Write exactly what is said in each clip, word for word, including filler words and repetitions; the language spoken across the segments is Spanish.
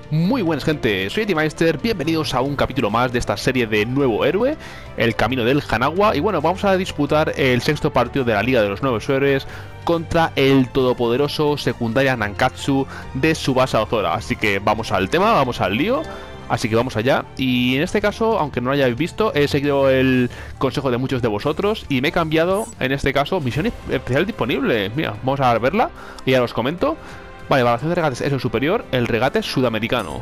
Muy buenas, gente, soy Etimeister, bienvenidos a un capítulo más de esta serie de Nuevo Héroe, El Camino del Hanawa. Y bueno, vamos a disputar el sexto partido de la Liga de los Nuevos Héroes contra el todopoderoso secundaria Nankatsu de Tsubasa Ozora. Así que vamos al tema, vamos al lío. Así que vamos allá, y en este caso, aunque no lo hayáis visto, he seguido el consejo de muchos de vosotros y me he cambiado, en este caso, misión especial disponible. Mira, vamos a verla y ya os comento. Vale, evaluación de regates es el superior, el regate sudamericano.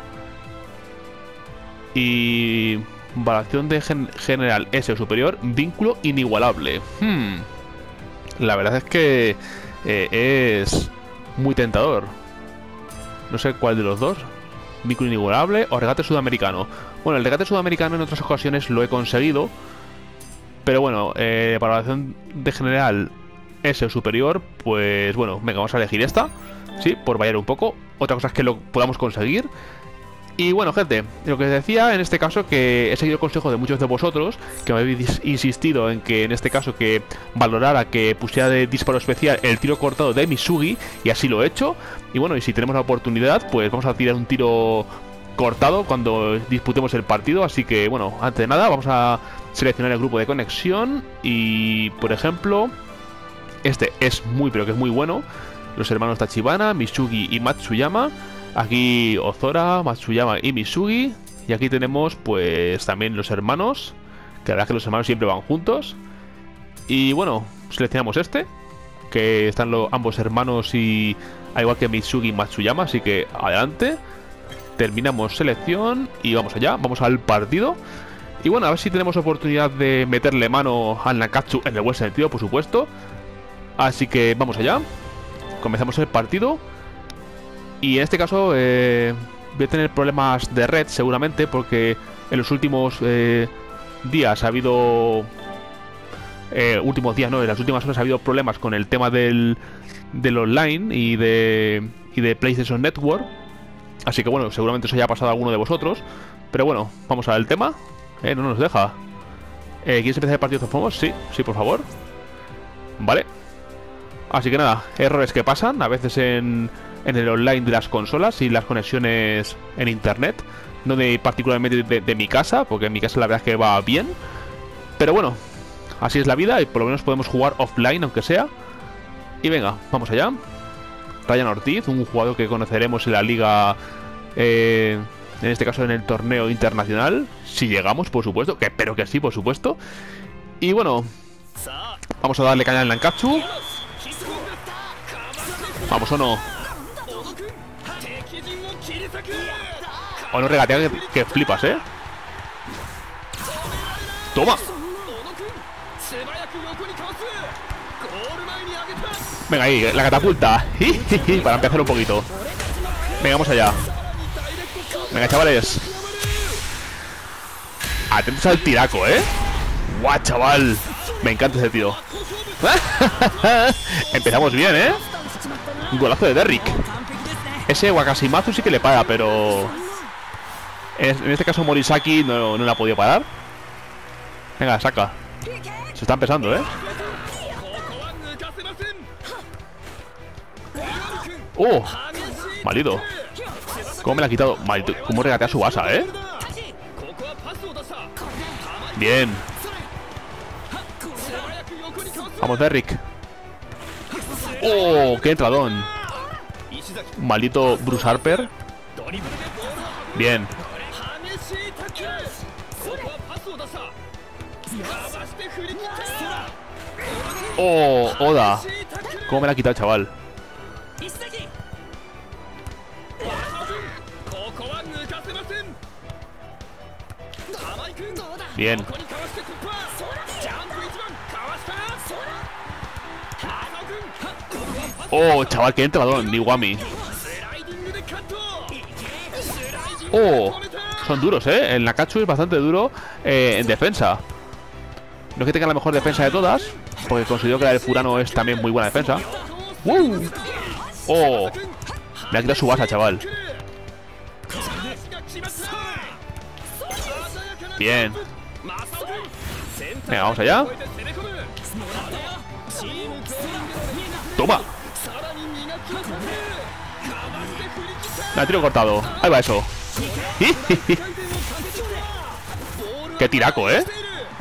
Y evaluación de gen general es el superior, vínculo inigualable. Hmm. La verdad es que eh, es muy tentador. No sé cuál de los dos. Vínculo inigualable o regate sudamericano. Bueno, el regate sudamericano en otras ocasiones lo he conseguido, pero bueno, eh, valoración de general es el superior. Pues bueno, venga, vamos a elegir esta. Sí, por variar un poco. Otra cosa es que lo podamos conseguir. Y bueno, gente, lo que os decía en este caso, que he seguido el consejo de muchos de vosotros, que me habéis insistido en que en este caso que valorara, que pusiera de disparo especial el tiro cortado de Misugi, y así lo he hecho. Y bueno, y si tenemos la oportunidad, pues vamos a tirar un tiro cortado cuando disputemos el partido. Así que bueno, antes de nada, vamos a seleccionar el grupo de conexión. Y por ejemplo, este es muy, pero que es muy bueno. Los hermanos Tachibana, Misugi y Matsuyama. Aquí Ozora, Matsuyama y Misugi. Y aquí tenemos pues también los hermanos, que la verdad es que los hermanos siempre van juntos. Y bueno, seleccionamos este, que están los, ambos hermanos, y al igual que Misugi y Matsuyama. Así que adelante. Terminamos selección y vamos allá, vamos al partido. Y bueno, a ver si tenemos oportunidad de meterle mano al Nankatsu en el buen sentido, por supuesto. Así que vamos allá. Comenzamos el partido. Y en este caso eh, voy a tener problemas de red seguramente, porque en los últimos eh, días ha habido... Eh, últimos días, no, en las últimas horas ha habido problemas con el tema del, del online y de, y de PlayStation Network. Así que bueno, seguramente eso haya pasado a alguno de vosotros. Pero bueno, vamos al tema. Eh, no nos deja. Eh, ¿Quieres empezar el partido de Fomos? Sí, sí, por favor. Vale. Así que nada, errores que pasan a veces en... en el online de las consolas y las conexiones en internet. No de particularmente de, de mi casa, porque en mi casa la verdad es que va bien. Pero bueno, así es la vida y por lo menos podemos jugar offline, aunque sea. Y venga, vamos allá. Ryan Ortiz, un jugador que conoceremos en la liga, eh, en este caso en el torneo internacional, si llegamos, por supuesto, que espero que sí, por supuesto. Y bueno, vamos a darle caña al Nankatsu. Vamos o no. O no regatea que, que flipas, ¿eh? ¡Toma! Venga, ahí, la catapulta. Para empezar un poquito. Venga, vamos allá. Venga, chavales. Atentos al tiraco, ¿eh? ¡Guau, chaval! Me encanta ese tiro. Empezamos bien, ¿eh? Un golazo de Derrick. Ese Wakashimazu sí que le para, pero... en este caso Morisaki no, no la ha podido parar. Venga, saca. Se está empezando, ¿eh? ¡Oh! Maldito. ¿Cómo me la ha quitado? Maldito. ¿Cómo regatea su basa, eh? Bien. Vamos, Derrick. ¡Oh! ¡Qué entradón! Maldito Bruce Harper. Bien. ¡Oh! Oda. ¿Cómo me la ha quitado el chaval? Bien. Oh, chaval, que entradón, Niwami. Oh, son duros, eh. El Nankatsu es bastante duro eh, en defensa. No es que tenga la mejor defensa de todas, porque considero que la del Furano es también muy buena defensa. ¡Uh! Oh, me ha quitado su basa, chaval. Bien. Venga, vamos allá. Toma. Me tiro cortado. Ahí va eso. Qué tiraco, ¿eh?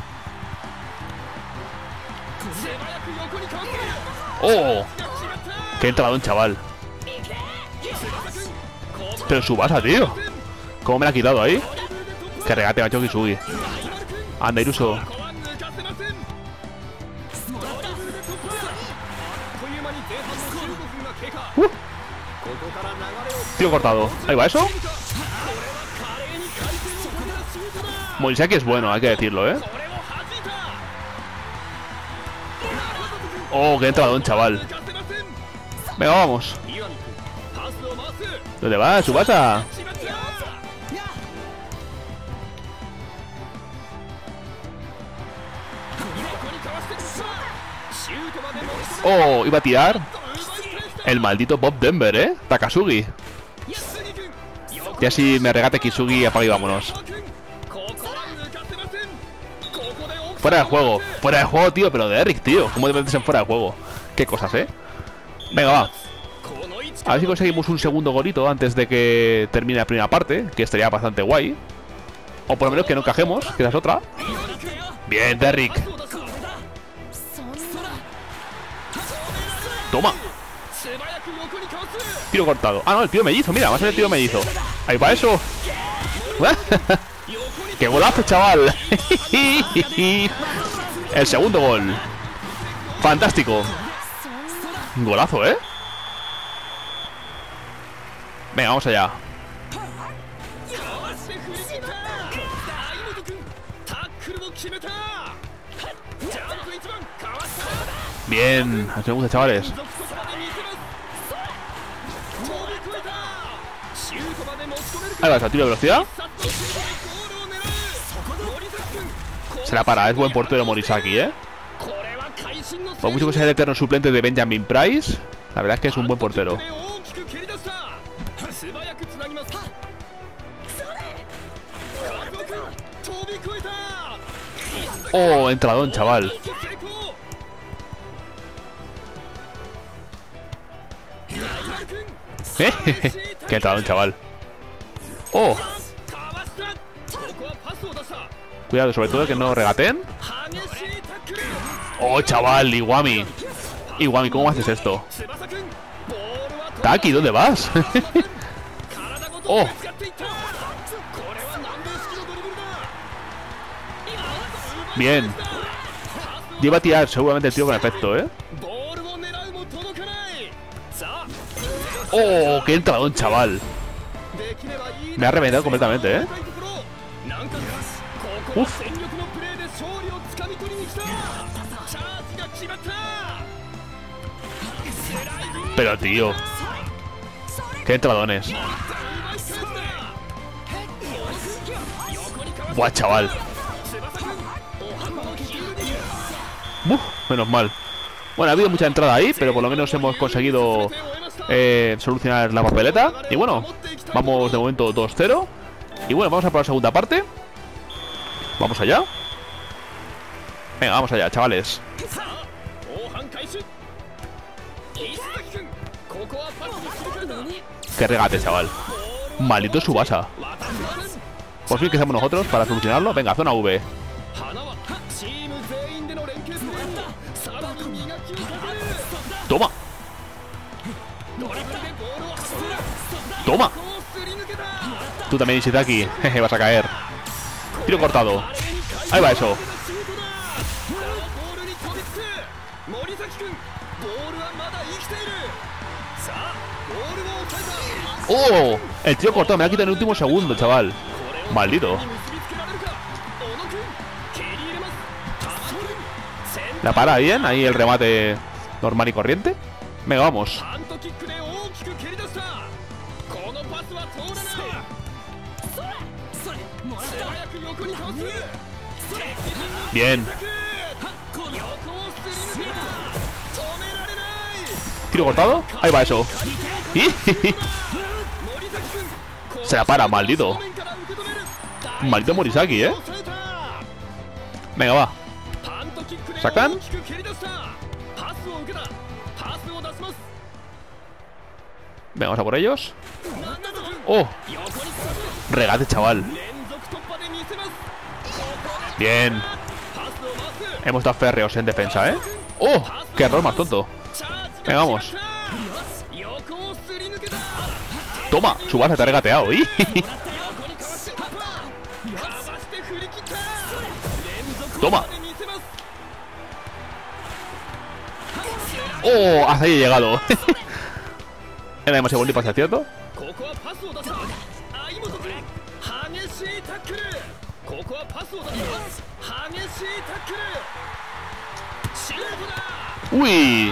¡Oh! Qué entradón, chaval. Pero Subasa, tío. ¿Cómo me la ha quitado ahí? Que regate, macho, Kisugi. Anda, Iruso. Uh. Tío cortado. Ahí va eso. Morisaki es bueno, hay que decirlo, ¿eh? Oh, qué entradón, chaval. Venga, vamos. ¿Dónde vas, Subasa? Oh, iba a tirar el maldito Bob Denver, ¿eh? Takasugi. Y así me regate Kisugi y apaga y vámonos. Fuera de juego. Fuera de juego, tío. Pero de Eric, tío. ¿Cómo te metes en fuera de juego? Qué cosas, ¿eh? Venga, va. A ver si conseguimos un segundo golito antes de que termine la primera parte, que estaría bastante guay. O por lo menos que no cajemos, que esa es otra. Bien, Derrick. Toma. Tiro cortado. Ah, no, el tío mellizo, mira, va a ser el tío mellizo. Ahí va eso. ¡Qué golazo, chaval! El segundo gol. Fantástico. Golazo, ¿eh? Venga, vamos allá. Bien, así me gusta, chavales. Ahí va, tiro de velocidad. Se la para, es buen portero Morisaki, ¿eh? Por mucho que sea el eterno suplente de Benjamin Price, la verdad es que es un buen portero. Oh, entradón, chaval. ¿Eh? Qué entradón, chaval. Oh. Cuidado, sobre todo que no regaten. Oh, chaval, Iwami. Iwami, ¿cómo haces esto? Taki, ¿dónde vas? Oh. Bien. Lleva a tirar seguramente el tío con efecto, ¿eh? Oh, qué entradón, chaval. Me ha reventado completamente, ¿eh? Uf. Pero, tío. Qué entradones. Buah, chaval. Uf, menos mal. Bueno, ha habido mucha entrada ahí, pero por lo menos hemos conseguido eh, solucionar la papeleta. Y bueno, vamos de momento dos cero. Y bueno, vamos a por la segunda parte. Vamos allá. Venga, vamos allá, chavales. Qué regate, chaval. Maldito Subasa. Por fin que seamos nosotros para solucionarlo. Venga, zona V. Toma. Toma. Tú también, Ishitaki. Jeje, vas a caer. Tiro cortado. Ahí va eso. ¡Oh! El tiro cortado me ha quitado en el último segundo, chaval. Maldito. La para bien, ahí el remate normal y corriente. Venga, vamos. Bien. Tiro cortado. Ahí va eso. Se la para, maldito. Maldito Morisaki, ¿eh? Venga, va. ¿Sacan? Venga, vamos a por ellos. ¡Oh! Regate, chaval. Bien. Hemos estado férreos en defensa, ¿eh? ¡Oh! ¡Qué error más tonto! Venga, vamos. Toma, su base te ha regateado. ¡Y! Toma. ¡Oh! Hasta ahí he llegado. Era demasiado bonito para ser cierto. ¡Uy!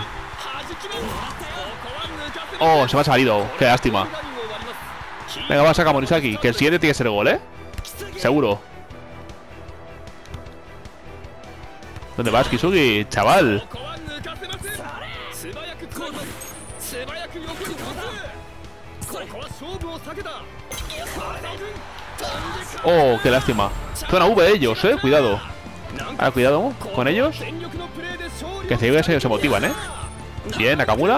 Oh, se me ha salido. Qué lástima. Venga, va a sacar Morisaki. Que el siguiente tiene que ser gol, ¿eh? Seguro. ¿Dónde vas, Kisugi? Chaval. Oh, qué lástima. Zona V ellos, eh. Cuidado. Ah, cuidado con ellos. Que se, se, se motivan, eh. Bien, Nakamura.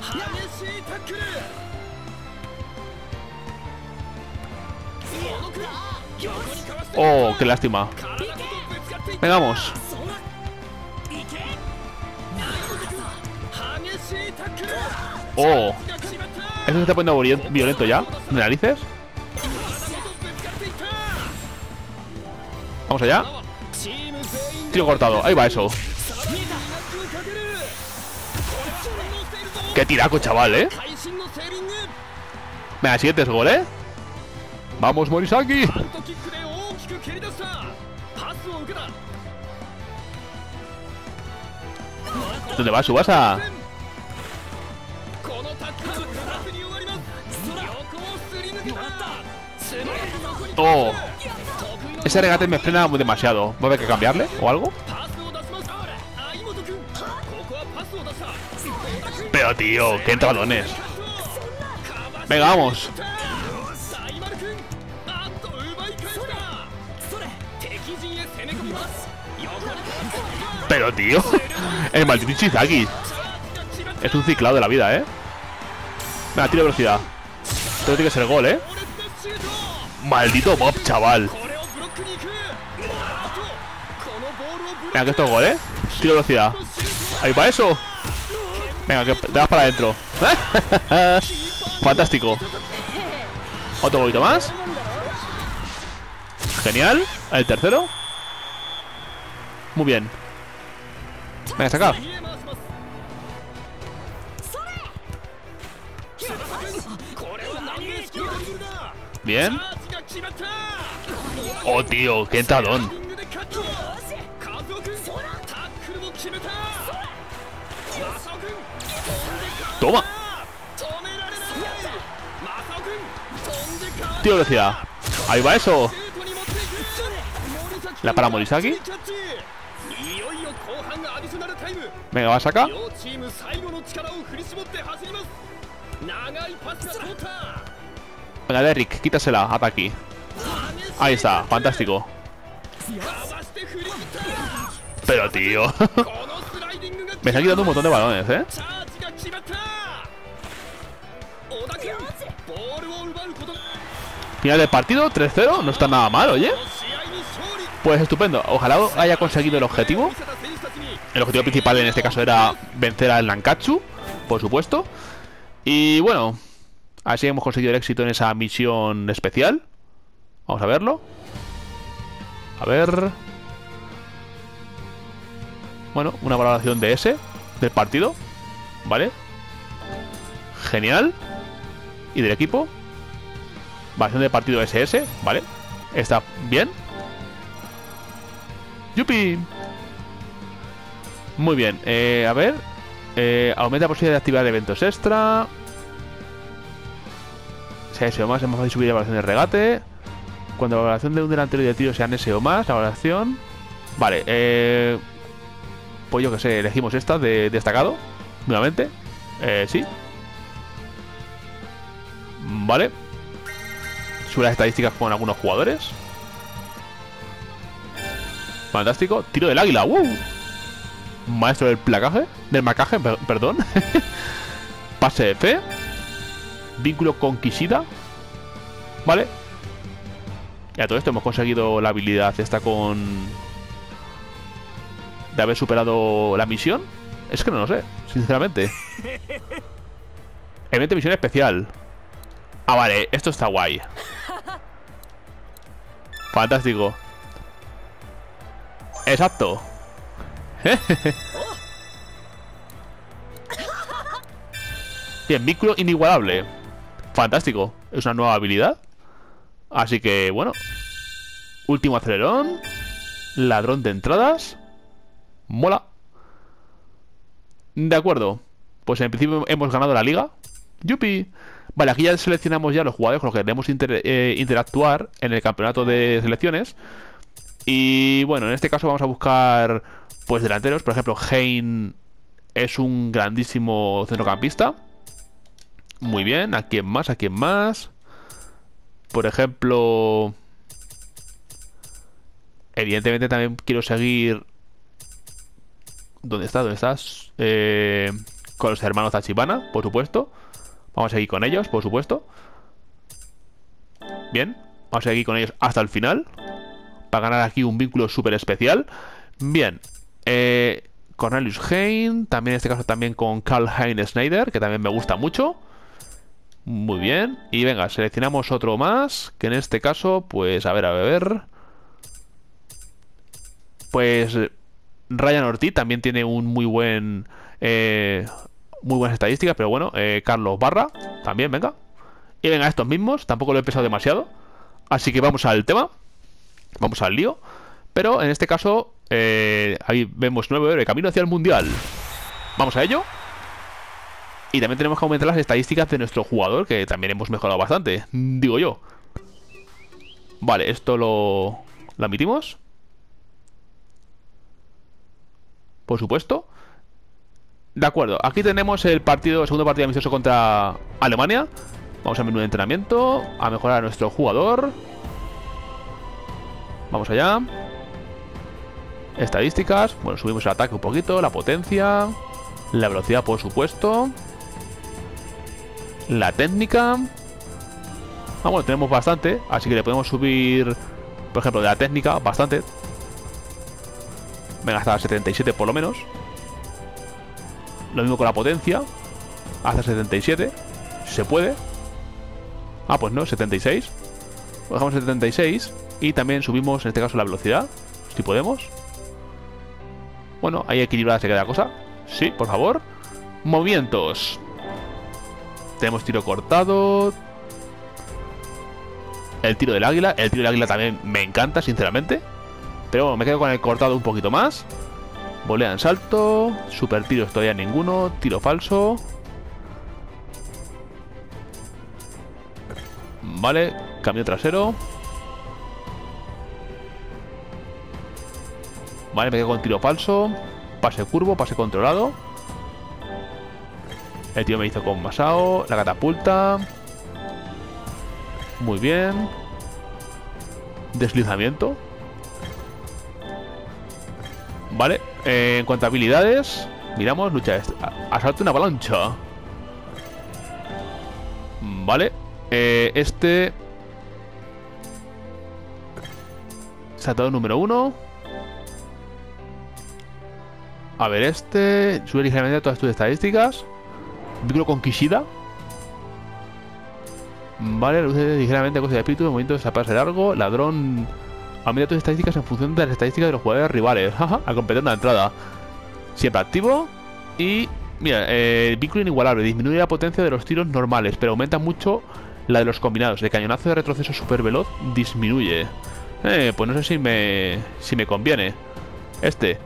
Oh, qué lástima. Venga, vamos. Oh. Eso se está poniendo violento ya. ¿De narices? Vamos allá. Tiro cortado. Ahí va eso. Qué tiraco, chaval, eh. Venga, siguiente es gol, eh. Vamos, Morisaki. ¿Dónde va Tsubasa? Oh. Ese regate me frena demasiado. ¿Va a haber que cambiarle o algo? Pero tío, qué entradones. Venga, vamos. Pero tío, el maldito Ishizaki es un ciclado de la vida, eh. Venga, tiro de velocidad. Esto tiene que ser gol, eh. Maldito Bob, chaval. Venga, que esto es gol, eh. Tiro de velocidad. Ahí va eso. Venga, que te vas para adentro. Fantástico. Otro golito más. Genial. El tercero. Muy bien. Venga, saca. Bien. Oh, tío, qué entradón. Toma. Tío, velocidad. Ahí va eso. La para Morisaki. Venga, va a sacar. Venga, Derrick, quítasela, hasta aquí. Ahí está, fantástico. Pero tío, me está quitando un montón de balones, eh. Final del partido, tres cero. No está nada mal, oye. Pues estupendo, ojalá haya conseguido el objetivo. El objetivo principal en este caso era vencer al Nankatsu, por supuesto. Y bueno, así hemos conseguido el éxito en esa misión especial. Vamos a verlo. A ver. Bueno, una valoración de ese, del partido. Vale. Genial. Y del equipo. Valoración del partido ese ese, vale. Está bien. ¡Yupi! Muy bien, eh, a ver. eh, Aumenta la posibilidad de activar eventos extra. Si hay S E O más, es más fácil subir la valoración de regate. Cuando la valoración de un delantero y de tiro sean S E O más, la valoración. Vale, eh. Pues yo que sé, elegimos esta de destacado. Nuevamente. Eh, sí. Vale. Sube las estadísticas con algunos jugadores. Fantástico. Tiro del águila. ¡Wow! Maestro del placaje. Del marcaje, per perdón. Pase de fe. Vínculo con Kishida. Vale. Y a todo esto hemos conseguido la habilidad esta con... de haber superado la misión. Es que no lo sé, sinceramente. Evento de misión especial. Ah, vale, esto está guay. Fantástico. Exacto. Bien, vínculo inigualable. Fantástico. Es una nueva habilidad. Así que, bueno. Último acelerón. Ladrón de entradas. Mola. De acuerdo. Pues en principio hemos ganado la liga. ¡Yupi! Vale, aquí ya seleccionamos ya los jugadores con los que queremos inter eh, interactuar en el campeonato de selecciones. Y bueno, en este caso vamos a buscar pues delanteros. Por ejemplo, Hein es un grandísimo centrocampista. Muy bien, ¿a quién más? ¿A quién más? Por ejemplo... Evidentemente también quiero seguir... ¿Dónde está? ¿Dónde estás? Eh... Con los hermanos Tachibana, por supuesto. Vamos a seguir con ellos, por supuesto. Bien, vamos a seguir con ellos hasta el final. Para ganar aquí un vínculo súper especial. Bien, eh, Cornelius Hein. También en este caso también con Karl-Heinz Schneider, que también me gusta mucho. Muy bien, y venga, seleccionamos otro más. Que en este caso, pues a ver, a ver. Pues Ryan Ortiz también tiene un muy buen... Eh, muy buenas estadísticas, pero bueno, eh, Carlos Barra también, venga. Y venga, estos mismos, tampoco lo he pesado demasiado. Así que vamos al tema. Vamos al lío. Pero en este caso, eh, ahí vemos nuevo héroe, camino hacia el mundial. Vamos a ello. Y también tenemos que aumentar las estadísticas de nuestro jugador, que también hemos mejorado bastante, digo yo. Vale, esto lo, lo admitimos. Por supuesto. De acuerdo, aquí tenemos el partido, el segundo partido amistoso contra Alemania. Vamos al menú de entrenamiento, a mejorar a nuestro jugador. Vamos allá. Estadísticas, bueno, subimos el ataque un poquito, la potencia, la velocidad por supuesto, la técnica. Ah, bueno, tenemos bastante, así que le podemos subir, por ejemplo, de la técnica, bastante. Venga, hasta setenta y siete por lo menos. Lo mismo con la potencia. Hasta setenta y siete. Si se puede. Ah, pues no, setenta y seis. Lo dejamos en setenta y seis. Y también subimos, en este caso, la velocidad. Si podemos. Bueno, ahí equilibrada se queda la cosa. Sí, por favor. Movimientos. Tenemos tiro cortado. El tiro del águila. El tiro del águila también me encanta, sinceramente. Pero bueno, me quedo con el cortado un poquito más. Volea en salto. Super tiros todavía ninguno. Tiro falso. Vale, cambio trasero. Vale, me quedo con tiro falso. Pase curvo, pase controlado. El tío me hizo con Masao. La catapulta. Muy bien. Deslizamiento. Vale, eh, en cuanto a habilidades, miramos, lucha este. Asalto una avalancha. Vale, eh, este saltador número uno. A ver, este sube ligeramente todas tus estadísticas. Vínculo con Kishida. Vale, reduce ligeramente cosa de espíritu, de movimiento de pase largo. Ladrón. Aumenta tus estadísticas en función de las estadísticas de los jugadores rivales. Al completar una entrada. Siempre activo. Y mira, eh, vínculo inigualable. Disminuye la potencia de los tiros normales, pero aumenta mucho la de los combinados. El cañonazo de retroceso super veloz disminuye. Eh, pues no sé si me, si me conviene. Este.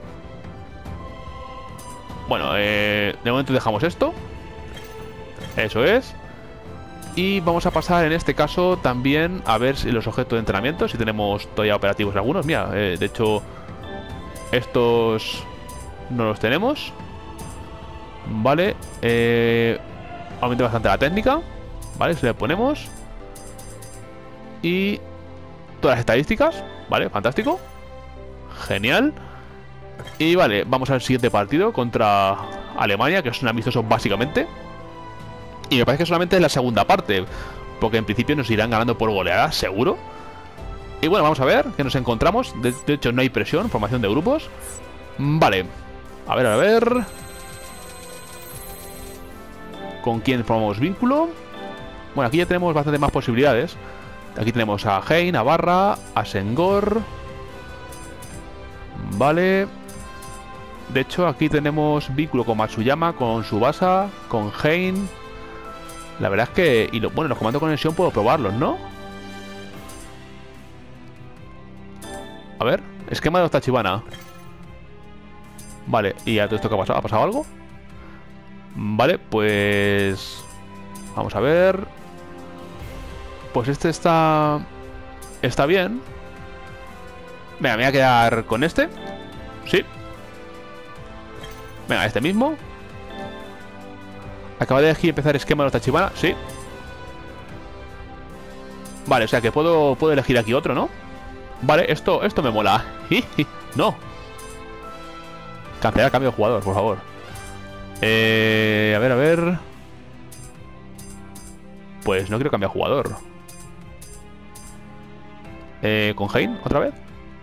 Bueno, eh, de momento dejamos esto. Eso es. Y vamos a pasar en este caso también a ver si los objetos de entrenamiento, si tenemos todavía operativos algunos. Mira, eh, de hecho, estos no los tenemos. Vale, eh, aumenta bastante la técnica. Vale, si le ponemos. Y todas las estadísticas. Vale, fantástico. Genial. Y vale, vamos al siguiente partido contra Alemania, que es un amistoso básicamente. Y me parece que solamente es la segunda parte, porque en principio nos irán ganando por goleada, seguro. Y bueno, vamos a ver qué nos encontramos. De, de hecho, no hay presión, formación de grupos. Vale. A ver, a ver. ¿Con quién formamos vínculo? Bueno, aquí ya tenemos bastante más posibilidades. Aquí tenemos a Hein, a Barra, a Sengor. Vale. De hecho, aquí tenemos vínculo con Matsuyama, con Tsubasa, con Hein. La verdad es que... Y lo, bueno, los comandos de conexión puedo probarlos, ¿no? A ver. Esquema de los Tachibana. Vale. ¿Y a todo esto qué ha pasado? ¿Ha pasado algo? Vale, pues... Vamos a ver... Pues este está... Está bien. Venga, me voy a quedar con este. Sí. Venga, este mismo. Acaba de elegir empezar esquema de los Tachibana. Sí. Vale, o sea que puedo, puedo elegir aquí otro, ¿no? Vale, esto, esto me mola. No. Cancelar cambio de jugador, por favor. Eh, a ver, a ver. Pues no quiero cambiar jugador. Eh, ¿Con Hein otra vez?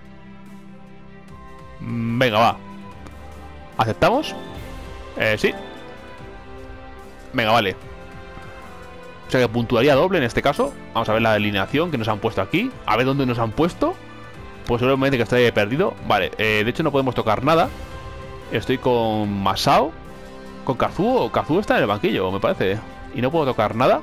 Venga, va. ¿Aceptamos? Eh, sí. Venga, vale. O sea que puntuaría doble en este caso. Vamos a ver la alineación que nos han puesto aquí. A ver dónde nos han puesto. Pues seguramente que estoy perdido. Vale, eh, de hecho no podemos tocar nada. Estoy con Masao. Con Kazuo. Kazuo está en el banquillo, me parece. Y no puedo tocar nada.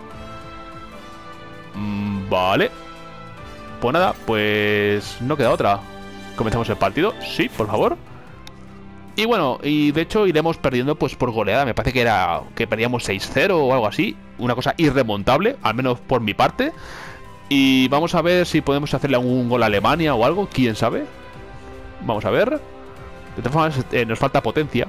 Mm, vale. Pues nada, pues no queda otra. Comenzamos el partido. Sí, por favor. Y bueno, y de hecho iremos perdiendo pues por goleada. Me parece que era que perdíamos seis cero o algo así. Una cosa irremontable, al menos por mi parte. Y vamos a ver si podemos hacerle algún gol a Alemania o algo. ¿Quién sabe? Vamos a ver. De todas formas, eh, nos falta potencia.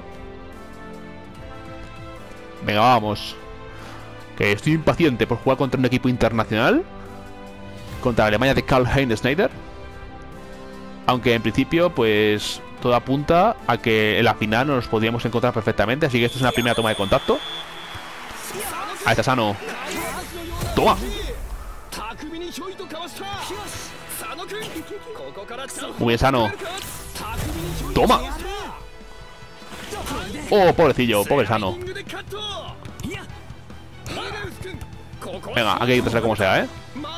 Venga, vamos. Que estoy impaciente por jugar contra un equipo internacional. Contra Alemania de Karl-Heinz Schneider. Aunque en principio, pues... todo apunta a que en la final nos podríamos encontrar perfectamente. Así que esta es una primera toma de contacto. Ahí está Sano. ¡Toma! Muy bien, Sano. ¡Toma! ¡Oh, pobrecillo! Pobre Sano. Venga, aquí hay que pasar como sea, ¿eh?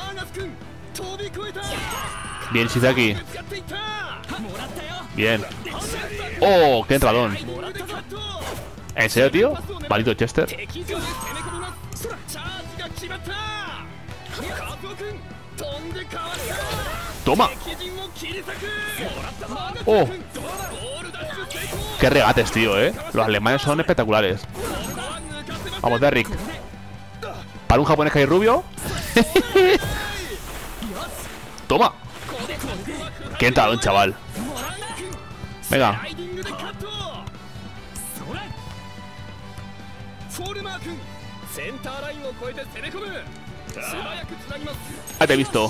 Bien, Shizaki. Bien. ¡Oh! ¡Qué entradón! ¿En serio, tío? Maldito Chester. ¡Toma! ¡Oh! ¡Qué regates, tío, eh! Los alemanes son espectaculares. Vamos, Derrick. Para un japonés que hay rubio. ¡Toma! ¡Qué entradón, chaval! Venga. Ah, te he visto.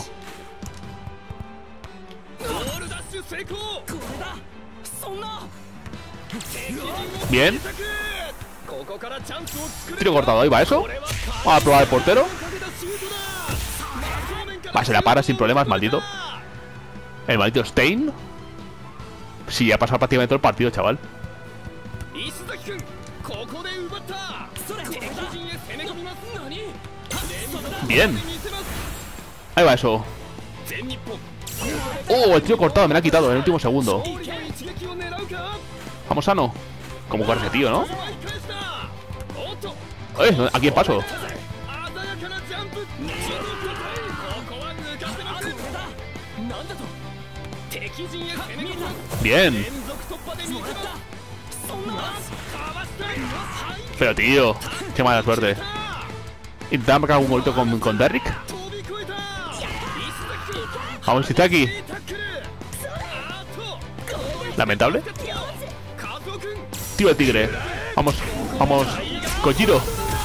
Bien. Tiro cortado, ahí va eso. Vamos a probar el portero. Va, se la para sin problemas, maldito. El maldito Stein. Sí, ha pasado prácticamente todo el partido, chaval. Bien. Ahí va eso. Oh, el tiro cortado me lo ha quitado en el último segundo. Vamos, Sano. Como corre ese tío, ¿no? Eh, ¿a quién paso? Bien. Pero tío, qué mala suerte. Intentamos marcar algún golito con, con Derrick. Vamos, Shizaki. Lamentable. Tío de tigre. Vamos, vamos. Kojiro.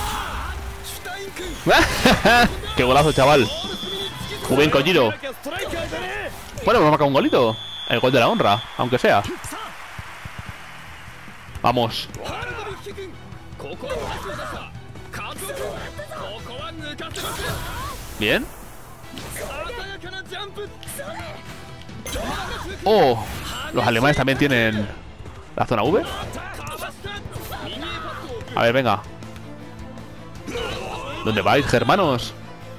Qué golazo, chaval. Muy bien, Kojiro. Bueno, hemos marcado un golito. El gol de la honra, aunque sea. Vamos. Bien. Oh, los alemanes también tienen la zona V. A ver, venga. ¿Dónde vais, germanos?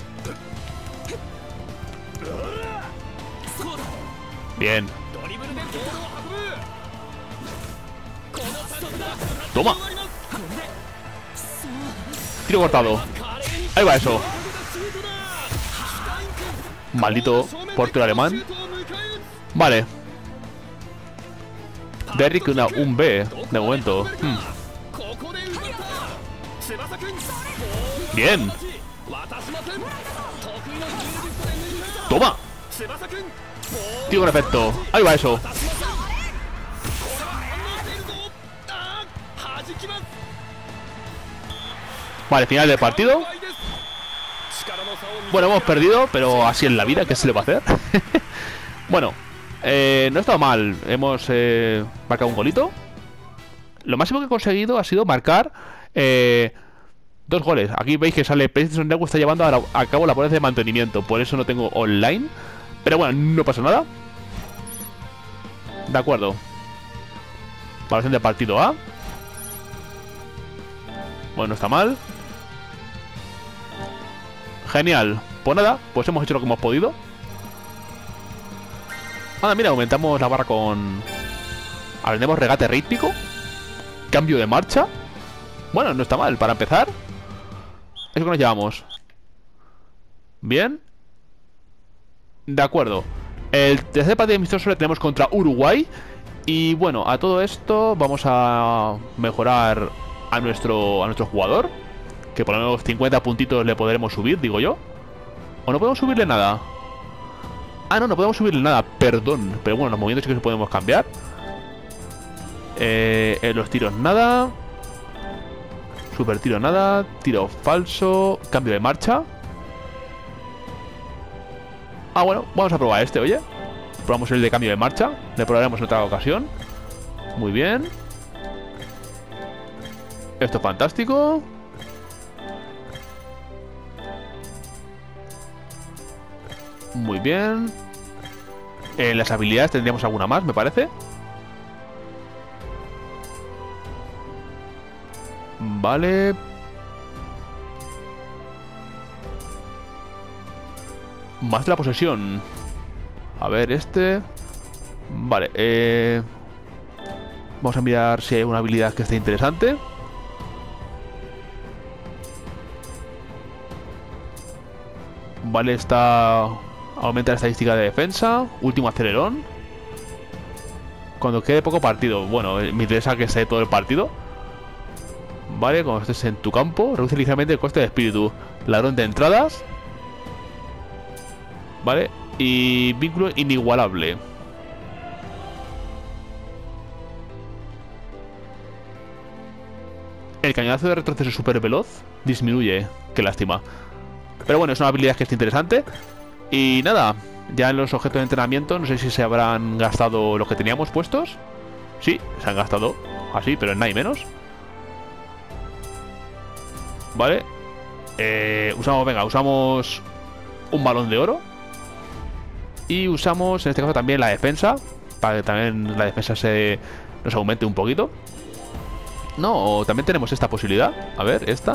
Bien. Toma. Tiro cortado. Ahí va eso. Maldito portero alemán. Vale. Derrick una, un B de momento. Hmm. Bien. Toma. Tío, con efecto. Ahí va eso. Vale, final del partido. Bueno, hemos perdido, pero así es la vida, ¿qué se le va a hacer? Bueno, eh, no ha estado mal. Hemos eh, marcado un golito. Lo máximo que he conseguido ha sido marcar eh, dos goles. Aquí veis que sale PlayStation Network está llevando a, la, a cabo labores de mantenimiento. Por eso no tengo online. Pero bueno, no pasa nada. De acuerdo. Valoración de partido A. Bueno, no está mal. Genial. Pues nada, pues hemos hecho lo que hemos podido. Ah, mira, aumentamos la barra con... Aprendemos regate rítmico. Cambio de marcha. Bueno, no está mal, para empezar. Eso que nos llevamos. Bien. De acuerdo. El tercer partido amistoso lo tenemos contra Uruguay. Y bueno, a todo esto vamos a mejorar a nuestro, a nuestro jugador. Que por lo menos cincuenta puntitos le podremos subir, digo yo. ¿O no podemos subirle nada? Ah, no, no podemos subirle nada, perdón. Pero bueno, los movimientos sí que se podemos cambiar. Eh, en los tiros nada. Super tiro nada. Tiro falso. Cambio de marcha. Ah, bueno, vamos a probar este, oye. Probamos el de cambio de marcha. Le probaremos en otra ocasión. Muy bien. Esto es fantástico. Muy bien. En las habilidades tendríamos alguna más, me parece. Vale. Más de la posesión. A ver, este. Vale, eh... vamos a mirar si hay una habilidad que esté interesante. Vale, está... Aumenta la estadística de defensa. Último acelerón. Cuando quede poco partido. Bueno, me interesa que esté todo el partido. Vale, cuando estés en tu campo. Reduce ligeramente el coste de espíritu. Ladrón de entradas. Vale. Y vínculo inigualable. El cañonazo de retroceso super veloz disminuye. Qué lástima. Pero bueno, es una habilidad que es interesante. Y nada, ya en los objetos de entrenamiento no sé si se habrán gastado los que teníamos puestos. Sí, se han gastado así, pero en nada y menos. Vale. eh, Usamos, venga, usamos un balón de oro. Y usamos en este caso también la defensa, para que también la defensa se nos aumente un poquito. No, también tenemos esta posibilidad. A ver, esta.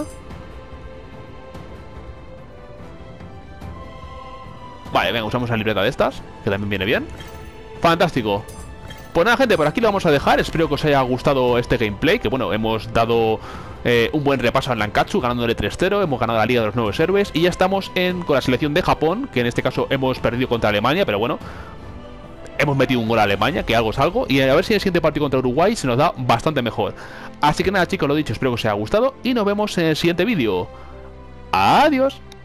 Vale, venga, usamos la libreta de estas, que también viene bien. Fantástico. Pues nada, gente, por aquí lo vamos a dejar. Espero que os haya gustado este gameplay. Que bueno, hemos dado eh, un buen repaso al Nankatsu, ganándole tres cero. Hemos ganado la Liga de los Nuevos Héroes. Y ya estamos en, con la selección de Japón, que en este caso hemos perdido contra Alemania. Pero bueno, hemos metido un gol a Alemania, que algo es algo. Y a ver si en el siguiente partido contra Uruguay se nos da bastante mejor. Así que nada, chicos, lo dicho, espero que os haya gustado. Y nos vemos en el siguiente vídeo. Adiós.